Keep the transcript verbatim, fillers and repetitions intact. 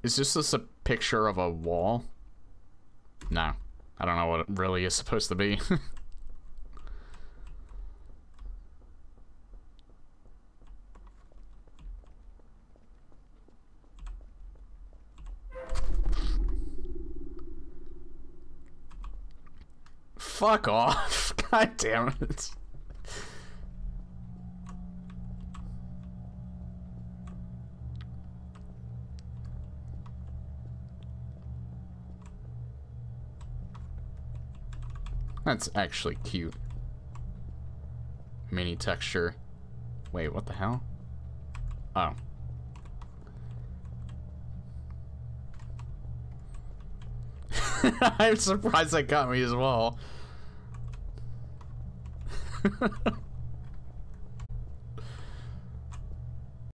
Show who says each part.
Speaker 1: Is this just a picture of a wall? No. I don't know what it really is supposed to be. Fuck off. God damn it. That's actually cute. Mini texture. Wait, what the hell? Oh. I'm surprised that got me as well.